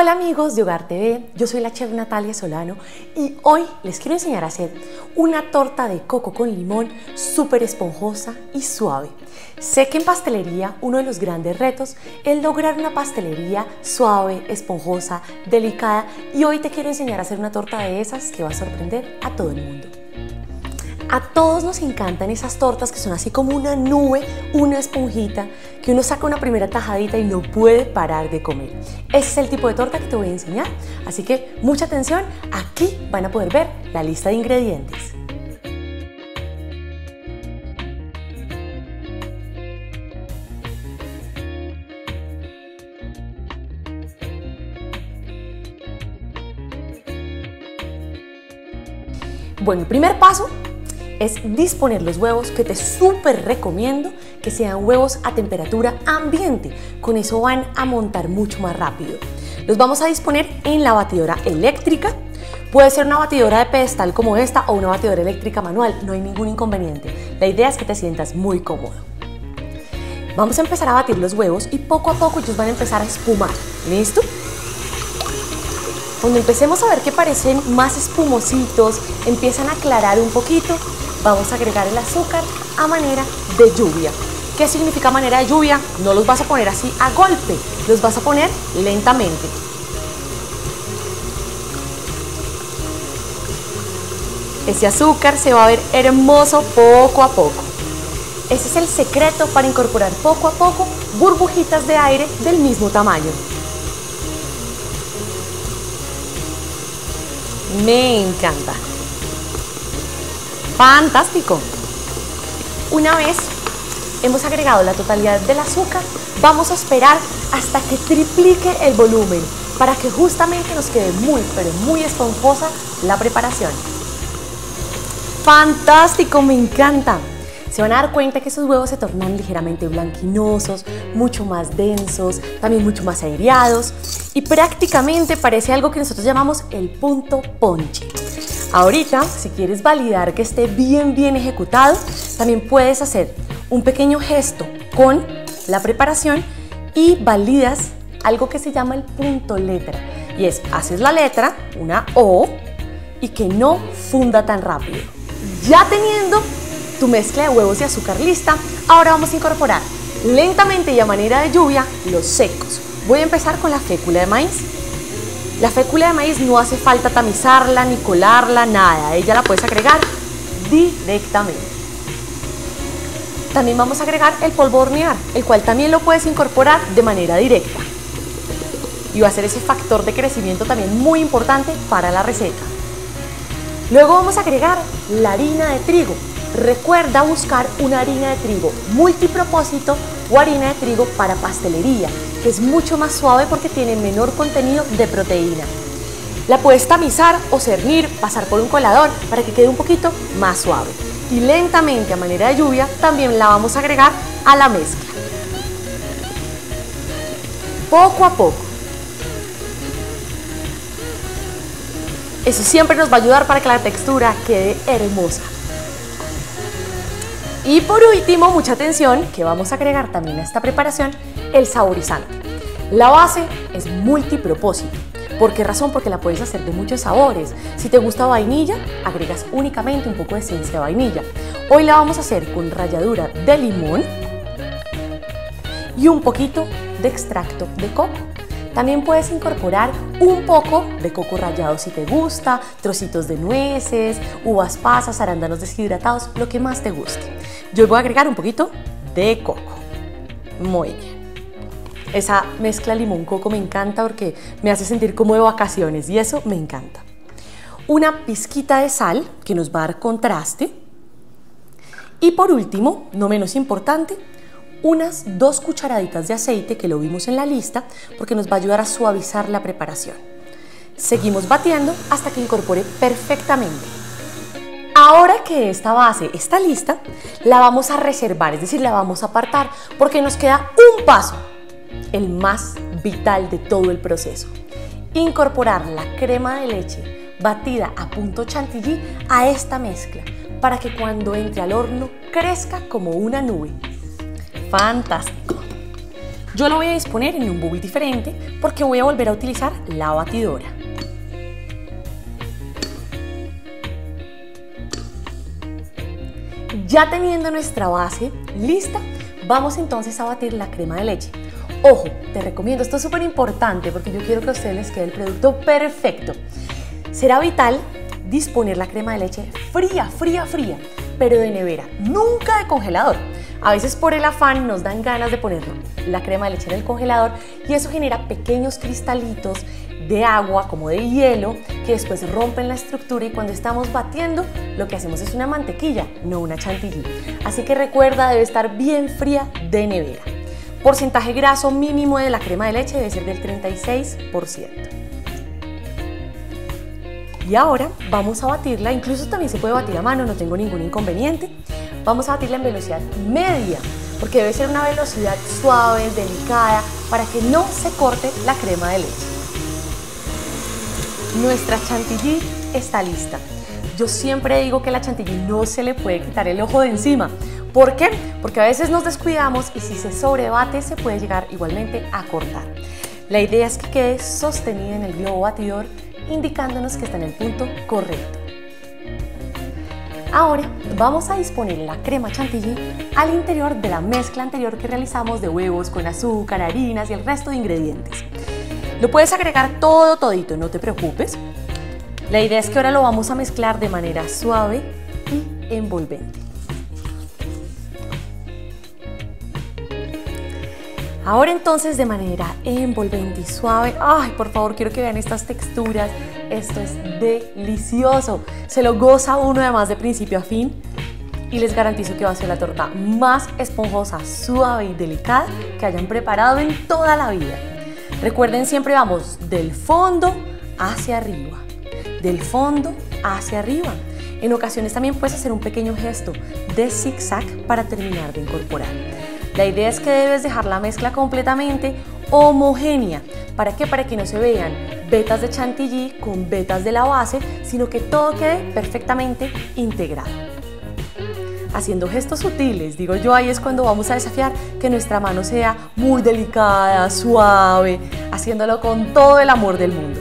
Hola amigos de Hogar TV, yo soy la chef Natalia Solano y hoy les quiero enseñar a hacer una torta de coco con limón súper esponjosa y suave. Sé que en pastelería uno de los grandes retos es lograr una pastelería suave, esponjosa, delicada y hoy te quiero enseñar a hacer una torta de esas que va a sorprender a todo el mundo. A todos nos encantan esas tortas que son así como una nube, una esponjita, que uno saca una primera tajadita y no puede parar de comer. Ese es el tipo de torta que te voy a enseñar, así que mucha atención, aquí van a poder ver la lista de ingredientes. Bueno, el primer paso es disponer los huevos, que te súper recomiendo que sean huevos a temperatura ambiente. Con eso van a montar mucho más rápido. Los vamos a disponer en la batidora eléctrica. Puede ser una batidora de pedestal como esta o una batidora eléctrica manual, no hay ningún inconveniente. La idea es que te sientas muy cómodo. Vamos a empezar a batir los huevos y poco a poco ellos van a empezar a espumar. ¿Listo? Cuando empecemos a ver que parecen más espumositos, empiezan a aclarar un poquito, vamos a agregar el azúcar a manera de lluvia. ¿Qué significa manera de lluvia? No los vas a poner así a golpe, los vas a poner lentamente. Ese azúcar se va a ver hermoso poco a poco. Ese es el secreto para incorporar poco a poco burbujitas de aire del mismo tamaño. Me encanta. ¡Fantástico! Una vez hemos agregado la totalidad del azúcar, vamos a esperar hasta que triplique el volumen para que justamente nos quede muy, pero muy esponjosa la preparación. ¡Fantástico! ¡Me encanta! Se van a dar cuenta que esos huevos se tornan ligeramente blanquinosos, mucho más densos, también mucho más aireados y prácticamente parece algo que nosotros llamamos el punto ponche. Ahorita, si quieres validar que esté bien ejecutado, también puedes hacer un pequeño gesto con la preparación y validas algo que se llama el punto letra. Y es, haces la letra, una O, y que no funda tan rápido. Ya teniendo tu mezcla de huevos y azúcar lista, ahora vamos a incorporar lentamente y a manera de lluvia los secos. Voy a empezar con la fécula de maíz. La fécula de maíz no hace falta tamizarla ni colarla, nada. Ella la puedes agregar directamente. También vamos a agregar el polvo de hornear, el cual también lo puedes incorporar de manera directa. Y va a ser ese factor de crecimiento también muy importante para la receta. Luego vamos a agregar la harina de trigo. Recuerda buscar una harina de trigo multipropósito o harina de trigo para pastelería, que es mucho más suave porque tiene menor contenido de proteína. La puedes tamizar o cernir, pasar por un colador para que quede un poquito más suave. Y lentamente, a manera de lluvia, también la vamos a agregar a la mezcla. Poco a poco. Eso siempre nos va a ayudar para que la textura quede hermosa. Y por último, mucha atención, que vamos a agregar también a esta preparación, el saborizante. La base es multipropósito. ¿Por qué razón? Porque la puedes hacer de muchos sabores. Si te gusta vainilla, agregas únicamente un poco de esencia de vainilla. Hoy la vamos a hacer con ralladura de limón y un poquito de extracto de coco. También puedes incorporar un poco de coco rallado si te gusta, trocitos de nueces, uvas pasas, arándanos deshidratados, lo que más te guste. Yo voy a agregar un poquito de coco. Muy bien. Esa mezcla limón-coco me encanta porque me hace sentir como de vacaciones y eso me encanta. Una pizquita de sal que nos va a dar contraste. Y por último, no menos importante, unas 2 cucharaditas de aceite que lo vimos en la lista porque nos va a ayudar a suavizar la preparación. Seguimos batiendo hasta que incorpore perfectamente. Ahora que esta base está lista, la vamos a reservar, es decir, la vamos a apartar porque nos queda un paso, el más vital de todo el proceso. Incorporar la crema de leche batida a punto chantilly a esta mezcla para que cuando entre al horno crezca como una nube. ¡Fantástico! Yo lo voy a disponer en un bowl diferente porque voy a volver a utilizar la batidora. Ya teniendo nuestra base lista, vamos entonces a batir la crema de leche. Ojo, te recomiendo, esto es súper importante porque yo quiero que a ustedes les quede el producto perfecto. Será vital disponer la crema de leche fría, pero de nevera, nunca de congelador. A veces por el afán nos dan ganas de poner la crema de leche en el congelador y eso genera pequeños cristalitos de agua, como de hielo, que después rompen la estructura y cuando estamos batiendo lo que hacemos es una mantequilla, no una chantilly. Así que recuerda, debe estar bien fría de nevera. Porcentaje graso mínimo de la crema de leche debe ser del 36%. Y ahora vamos a batirla, incluso también se puede batir a mano, no tengo ningún inconveniente. Vamos a batirla en velocidad media, porque debe ser una velocidad suave, delicada, para que no se corte la crema de leche. Nuestra chantilly está lista. Yo siempre digo que a la chantilly no se le puede quitar el ojo de encima. ¿Por qué? Porque a veces nos descuidamos y si se sobrebate se puede llegar igualmente a cortar. La idea es que quede sostenida en el globo batidor, indicándonos que está en el punto correcto. Ahora vamos a disponer la crema chantilly al interior de la mezcla anterior que realizamos de huevos con azúcar, harinas y el resto de ingredientes. Lo puedes agregar todito, no te preocupes. La idea es que ahora lo vamos a mezclar de manera suave y envolvente. Ahora entonces de manera envolvente y suave, ¡ay, por favor, quiero que vean estas texturas! Esto es delicioso, se lo goza uno además de principio a fin y les garantizo que va a ser la torta más esponjosa, suave y delicada que hayan preparado en toda la vida. Recuerden, siempre vamos del fondo hacia arriba, del fondo hacia arriba. En ocasiones también puedes hacer un pequeño gesto de zigzag para terminar de incorporar. La idea es que debes dejar la mezcla completamente homogénea. ¿Para qué? Para que no se vean vetas de chantilly con vetas de la base, sino que todo quede perfectamente integrado. Haciendo gestos sutiles, digo yo, ahí es cuando vamos a desafiar que nuestra mano sea muy delicada, suave, haciéndolo con todo el amor del mundo.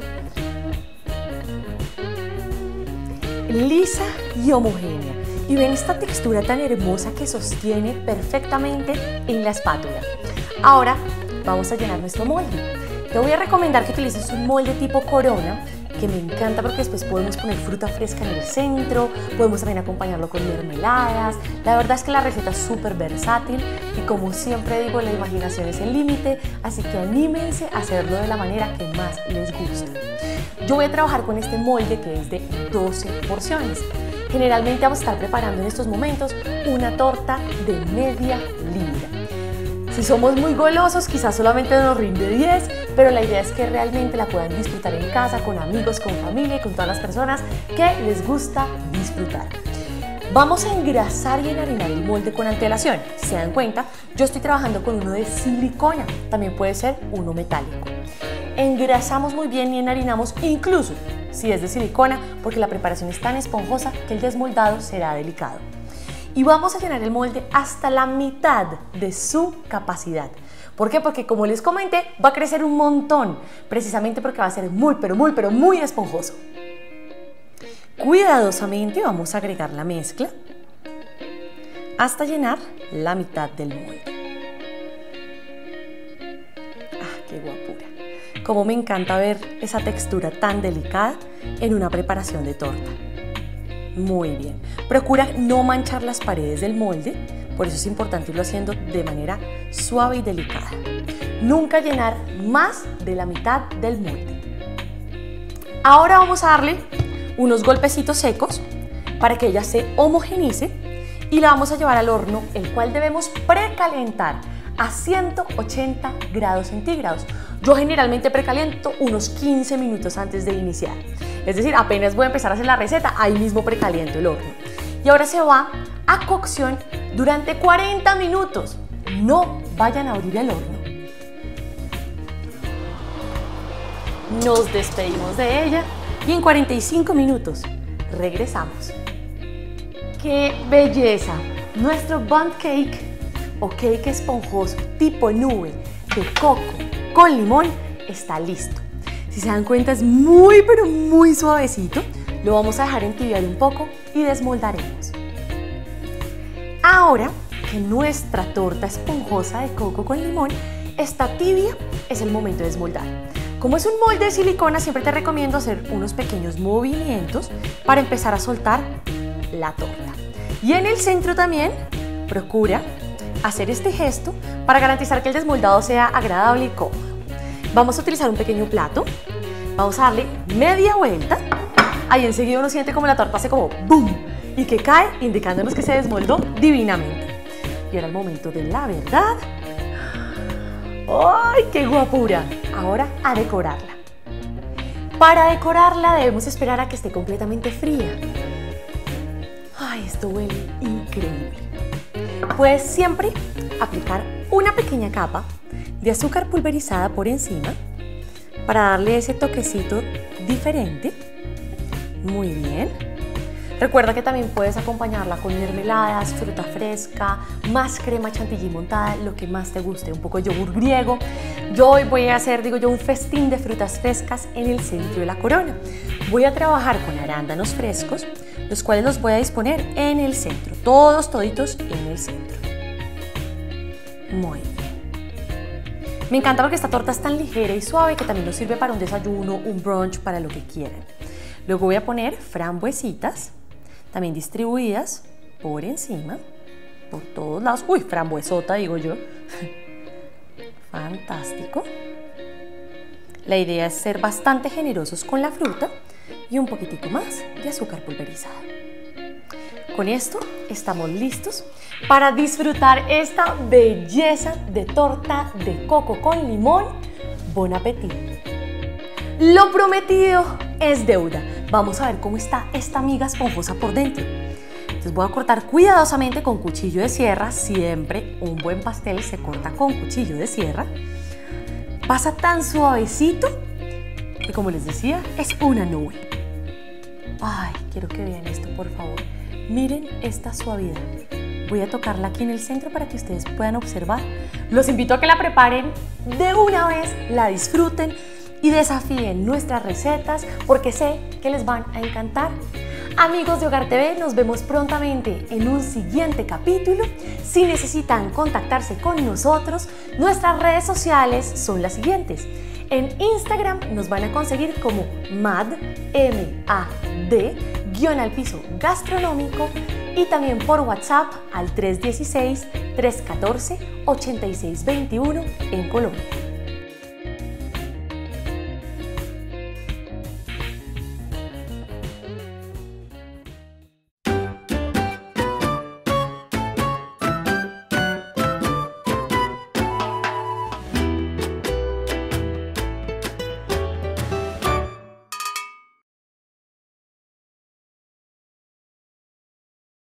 Lisa y homogénea. Y ven esta textura tan hermosa que sostiene perfectamente en la espátula. Ahora vamos a llenar nuestro molde. Te voy a recomendar que utilices un molde tipo corona, que me encanta porque después podemos poner fruta fresca en el centro, podemos también acompañarlo con mermeladas. La verdad es que la receta es súper versátil y como siempre digo, la imaginación es el límite, así que anímense a hacerlo de la manera que más les guste. Yo voy a trabajar con este molde que es de 12 porciones. Generalmente vamos a estar preparando en estos momentos una torta de media libra. Si somos muy golosos, quizás solamente nos rinde 10, pero la idea es que realmente la puedan disfrutar en casa, con amigos, con familia y con todas las personas que les gusta disfrutar. Vamos a engrasar y enharinar el molde con antelación. Si se dan cuenta, yo estoy trabajando con uno de silicona, también puede ser uno metálico. Engrasamos muy bien y enharinamos incluso si es de silicona, porque la preparación es tan esponjosa que el desmoldado será delicado. Y vamos a llenar el molde hasta la mitad de su capacidad. ¿Por qué? Porque como les comenté, va a crecer un montón, precisamente porque va a ser muy, pero muy esponjoso. Cuidadosamente vamos a agregar la mezcla hasta llenar la mitad del molde. ¡Ah, qué guapura! Como me encanta ver esa textura tan delicada en una preparación de torta. Muy bien. Procura no manchar las paredes del molde, por eso es importante irlo haciendo de manera suave y delicada. Nunca llenar más de la mitad del molde. Ahora vamos a darle unos golpecitos secos para que ella se homogenice y la vamos a llevar al horno, el cual debemos precalentar a 180 grados centígrados. Yo generalmente precaliento unos 15 minutos antes de iniciar. Es decir, apenas voy a empezar a hacer la receta, ahí mismo precaliento el horno. Y ahora se va a cocción durante 40 minutos. No vayan a abrir el horno. Nos despedimos de ella y en 45 minutos regresamos. ¡Qué belleza! Nuestro bundt cake o cake esponjoso tipo nube de coco con limón está listo. Si se dan cuenta es muy pero muy suavecito. Lo vamos a dejar entibiar un poco y desmoldaremos. Ahora que nuestra torta esponjosa de coco con limón está tibia, es el momento de desmoldar. Como es un molde de silicona, siempre te recomiendo hacer unos pequeños movimientos para empezar a soltar la torta. Y en el centro también, procura hacer este gesto para garantizar que el desmoldado sea agradable y cómodo. Vamos a utilizar un pequeño plato, vamos a darle media vuelta, ahí enseguida uno siente como la torta hace como ¡boom! Y que cae, indicándonos que se desmoldó divinamente. Y ahora el momento de la verdad. ¡Ay, qué guapura! Ahora a decorarla. Para decorarla debemos esperar a que esté completamente fría. ¡Ay, esto huele increíble! Puedes siempre aplicar una pequeña capa de azúcar pulverizada por encima para darle ese toquecito diferente. Muy bien. Recuerda que también puedes acompañarla con mermeladas, fruta fresca, más crema chantilly montada, lo que más te guste, un poco de yogur griego. Yo hoy voy a hacer, un festín de frutas frescas en el centro de la corona. Voy a trabajar con arándanos frescos, los cuales los voy a disponer en el centro, toditos en el centro. Muy bien. Me encanta porque esta torta es tan ligera y suave que también nos sirve para un desayuno, un brunch, para lo que quieran. Luego voy a poner frambuesitas, también distribuidas por encima, por todos lados. ¡Uy, frambuesota, digo yo! Fantástico. La idea es ser bastante generosos con la fruta y un poquitico más de azúcar pulverizada. Con esto estamos listos para disfrutar esta belleza de torta de coco con limón. ¡Bon appétit! Lo prometido es deuda. Vamos a ver cómo está esta miga esponjosa por dentro. Entonces voy a cortar cuidadosamente con cuchillo de sierra. Siempre un buen pastel se corta con cuchillo de sierra. Pasa tan suavecito que, como les decía, es una nube. Ay, quiero que vean esto, por favor. Miren esta suavidad. Voy a tocarla aquí en el centro para que ustedes puedan observar. Los invito a que la preparen de una vez, la disfruten y desafíen nuestras recetas porque sé que les van a encantar. Amigos de Hogar TV, nos vemos prontamente en un siguiente capítulo. Si necesitan contactarse con nosotros, nuestras redes sociales son las siguientes. En Instagram nos van a conseguir como MAD, M-A-D, _gastronómico, y también por WhatsApp al 316-314-8621 en Colombia.